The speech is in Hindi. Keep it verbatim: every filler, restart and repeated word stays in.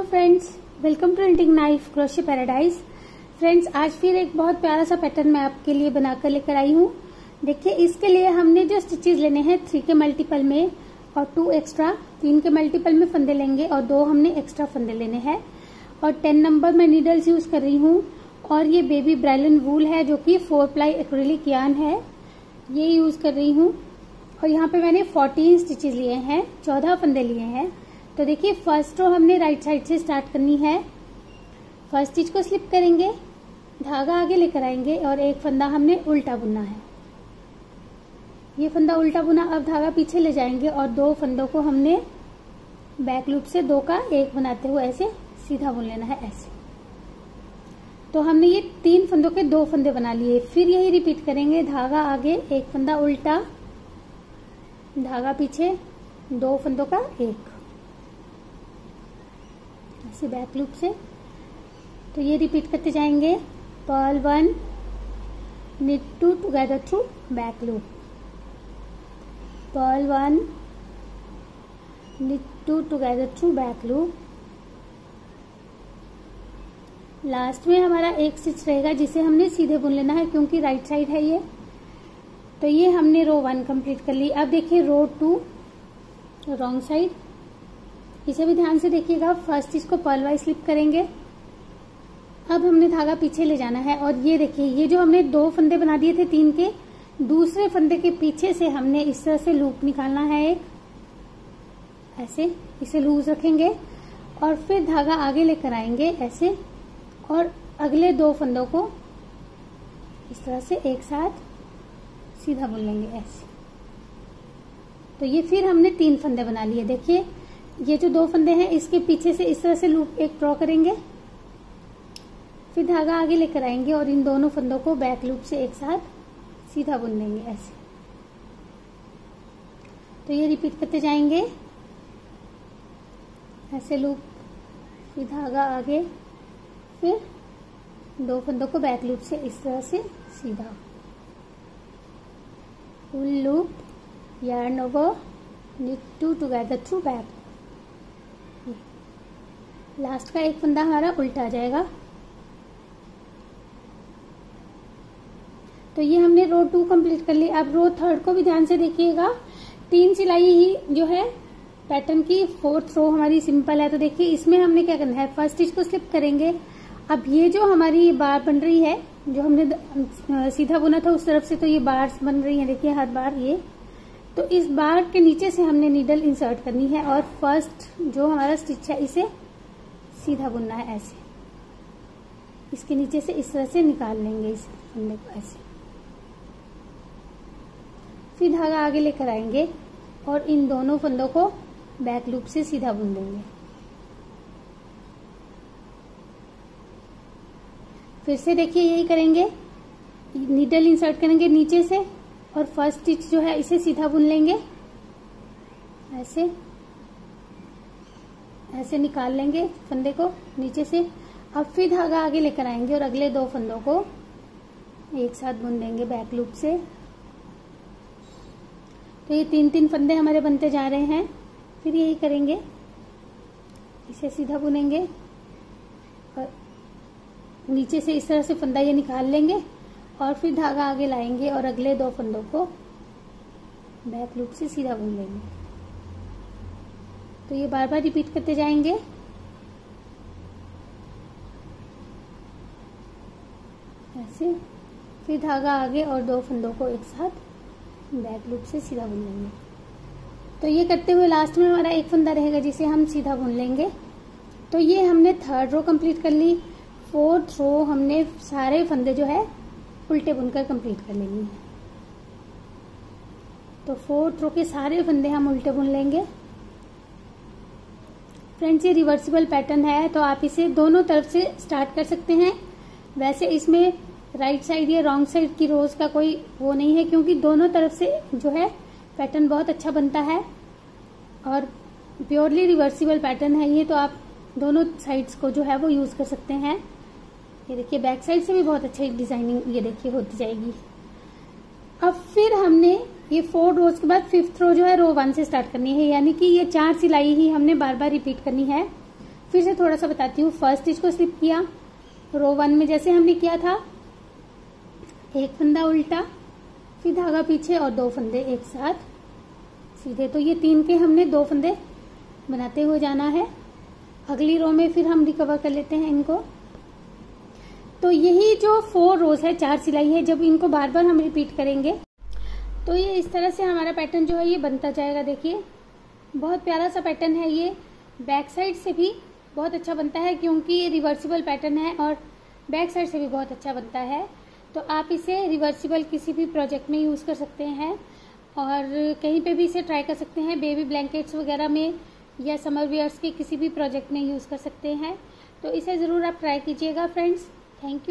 Friends, welcome to knitting knife crochet paradise. Friends, आज फिर एक बहुत प्यारा सा पैटर्न मैं आपके लिए बनाकर लेकर आई हूँ। देखिए, इसके लिए हमने जो स्टिचेस लेने हैं थ्री के मल्टीपल में और टू एक्स्ट्रा, तीन के मल्टीपल में फंदे लेंगे और दो हमने एक्स्ट्रा फंदे लेने हैं। और टेन नंबर में नीडल्स यूज कर रही हूँ और ये बेबी ब्रायलन वूल है जो कि फोर प्लाई एक्रिलिक यार्न है, ये यूज कर रही हूँ। और यहाँ पे मैंने फोर्टीन स्टिचेस लिए हैं, चौदह फंदे लिए हैं। तो देखिए, फर्स्ट रो हमने राइट साइड से स्टार्ट करनी है। फर्स्ट स्टिच को स्लिप करेंगे, धागा आगे लेकर आएंगे और एक फंदा हमने उल्टा बुनना है। ये फंदा उल्टा बुना, अब धागा पीछे ले जाएंगे और दो फंदों को हमने बैक लूप से दो का एक बनाते हुए ऐसे सीधा बुन लेना है, ऐसे। तो हमने ये तीन फंदों के दो फंदे बना लिए। फिर यही रिपीट करेंगे, धागा आगे, एक फंदा उल्टा, धागा पीछे, दो फंदों का एक, ऐसे बैक लूप से। तो ये रिपीट करते जाएंगे, purl one, knit two together through back loop, purl one, knit two together through back loop. Last में हमारा एक स्टिच रहेगा जिसे हमने सीधे बुन लेना है क्योंकि राइट साइड है ये। तो ये हमने रो वन कंप्लीट कर ली। अब देखिए रो टू, रॉन्ग साइड, इसे भी ध्यान से देखिएगा। फर्स्ट स्टिच को पर्ल वाइज स्लिप करेंगे। अब हमने धागा पीछे ले जाना है और ये देखिए, ये जो हमने दो फंदे बना दिए थे तीन के, दूसरे फंदे के पीछे से हमने इस तरह से लूप निकालना है एक, ऐसे। इसे लूज रखेंगे और फिर धागा आगे लेकर आएंगे ऐसे और अगले दो फंदों को इस तरह से एक साथ सीधा बुन लेंगे, ऐसे। तो ये फिर हमने तीन फंदे बना लिए। देखिए, ये जो दो फंदे हैं इसके पीछे से इस तरह से लूप एक ड्रॉ करेंगे, फिर धागा आगे लेकर आएंगे और इन दोनों फंदों को बैक लूप से एक साथ सीधा बुन देंगे, ऐसे। तो ये रिपीट करते जाएंगे, ऐसे लूप, फिर धागा आगे, फिर दो फंदों को बैक लूप से इस तरह से सीधा, full loop, yarn over, knit two together through back। लास्ट का एक फंदा हमारा उल्टा आ जाएगा। तो ये हमने रो टू कंप्लीट कर ली। अब रो थर्ड को भी ध्यान से देखिएगा। तीन सिलाई ही जो है पैटर्न की, फोर्थ रो हमारी सिंपल है। तो देखिए, इसमें हमने क्या करना है, फर्स्ट स्टिच को स्लिप करेंगे। अब ये जो हमारी बार बन रही है, जो हमने सीधा बुना था उस तरफ से, तो ये बार्स बन रही है, देखिए हर बार ये। तो इस बार के नीचे से हमने नीडल इंसर्ट करनी है और फर्स्ट जो हमारा स्टिच है इसे सीधा बुनना है, ऐसे। इसके नीचे से इस तरह से निकाल लेंगे इस फंदे को, ऐसे। फिर धागा आगे लेकर आएंगे और इन दोनों फंदों को बैक लूप से सीधा बुन देंगे। फिर से देखिए, यही करेंगे, नीडल इंसर्ट करेंगे नीचे से और फर्स्ट स्टिच जो है इसे सीधा बुन लेंगे, ऐसे ऐसे निकाल लेंगे फंदे को नीचे से। अब फिर धागा आगे लेकर आएंगे और अगले दो फंदों को एक साथ बुन देंगे बैक लूप से। तो ये तीन तीन फंदे हमारे बनते जा रहे हैं। फिर यही करेंगे, इसे सीधा बुनेंगे और नीचे से इस तरह से फंदा ये निकाल लेंगे और फिर धागा आगे लाएंगे और अगले दो फंदों को बैक लूप से सीधा बुन लेंगे। तो ये बार बार रिपीट करते जाएंगे, ऐसे। फिर धागा आगे और दो फंदों को एक साथ बैक लूप से सीधा बुन लेंगे। तो ये करते हुए लास्ट में हमारा एक फंदा रहेगा जिसे हम सीधा बुन लेंगे। तो ये हमने थर्ड रो कंप्लीट कर ली। फोर्थ रो हमने सारे फंदे जो है उल्टे बुनकर कंप्लीट कर लेंगे। तो फोर्थ रो के सारे फंदे हम उल्टे बुन लेंगे। फ्रेंड्स, ये रिवर्सिबल पैटर्न है तो आप इसे दोनों तरफ से स्टार्ट कर सकते हैं। वैसे इसमें राइट साइड या रॉन्ग साइड की रोज का कोई वो नहीं है क्योंकि दोनों तरफ से जो है पैटर्न बहुत अच्छा बनता है और प्योरली रिवर्सिबल पैटर्न है ये। तो आप दोनों साइड्स को जो है वो यूज कर सकते हैं। ये देखिए, बैक साइड से भी बहुत अच्छी डिजाइनिंग ये देखिए होती जाएगी। अब फिर हमने ये फोर रोज के बाद फिफ्थ रो जो है रो वन से स्टार्ट करनी है, यानी कि ये चार सिलाई ही हमने बार बार रिपीट करनी है। फिर से थोड़ा सा बताती हूँ। फर्स्ट स्टिच को स्लिप किया, रो वन में जैसे हमने किया था, एक फंदा उल्टा, फिर धागा पीछे और दो फंदे एक साथ सीधे। तो ये तीन के हमने दो फंदे बनाते हुए जाना है। अगली रो में फिर हम रिकवर कर लेते हैं इनको। तो यही जो फोर रोज है, चार सिलाई है, जब इनको बार बार हम रिपीट करेंगे तो ये इस तरह से हमारा पैटर्न जो है ये बनता जाएगा। देखिए बहुत प्यारा सा पैटर्न है ये। बैक साइड से भी बहुत अच्छा बनता है क्योंकि ये रिवर्सिबल पैटर्न है और बैक साइड से भी बहुत अच्छा बनता है। तो आप इसे रिवर्सिबल किसी भी प्रोजेक्ट में यूज़ कर सकते हैं और कहीं पे भी इसे ट्राई कर सकते हैं। बेबी ब्लैंकेट्स वगैरह में या समर वियर्स के किसी भी प्रोजेक्ट में यूज़ कर सकते हैं। तो इसे ज़रूर आप ट्राई कीजिएगा फ्रेंड्स। Thank you.